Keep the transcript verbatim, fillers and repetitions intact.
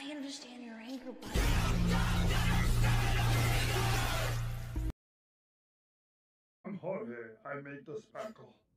I understand your anger, but... I'm Jorge. I made the spackle.